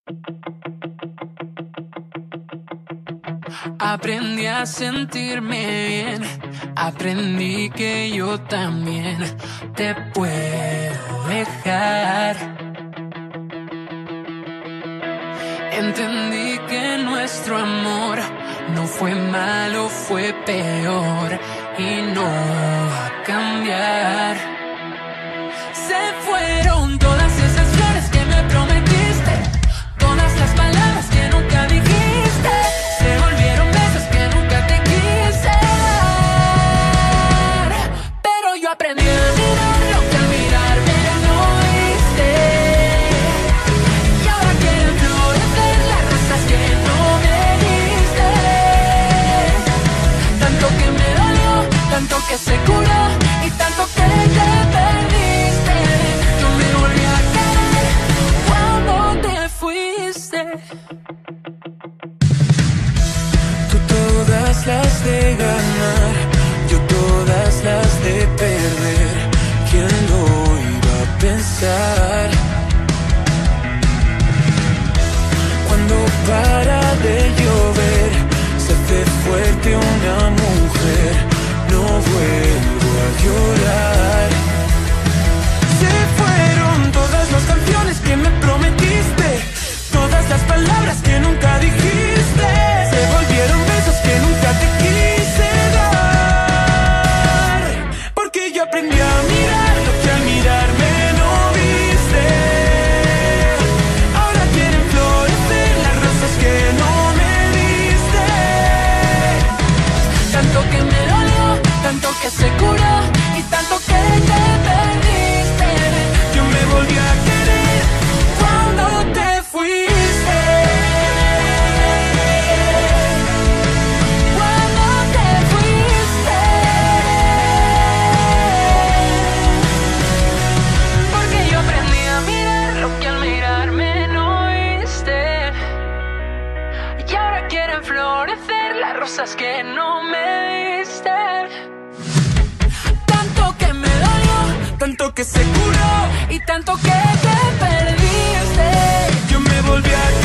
Aprendí a sentirme bien, aprendí que yo también te puedo dejar. Entendí que nuestro amor no fue malo, fue peor y no va a cambiar. Se fueron todas esas flores que me prometiste, todas las palabras que nunca dijiste, se volvieron besos que nunca te quise dar. Pero yo aprendí a mirar lo que al mirarme no viste, y ahora quieren florecer las rosas que no me diste. Tanto que me dolió, tanto que se curó y tanto que te perdiste. Yo me volví a querer cuando te fuiste. Tú todas las de ganar, yo todas las de perder. ¿Quién lo iba a pensar? Cuando para de llover, se hace fuerte una mujer, no vuelvo a llorar. Se fueron todas las canciones que me prometiste, todas las palabras que nunca dijiste, se volvieron besos que nunca te quise dar. Porque yo aprendí a mirar lo que al mirarme no viste. Ahora quieren florecer las rosas que no me diste. Tanto que me dolió, tanto que se curó y tanto que te perdiste. Yo me volví a querer cuando te fuiste. Cuando te fuiste. Porque yo aprendí a mirar lo que al mirarme no viste, y ahora quieren florecer las rosas que no me diste. Tanto que me dolió, tanto que se curó y tanto que te perdiste. Yo me volví a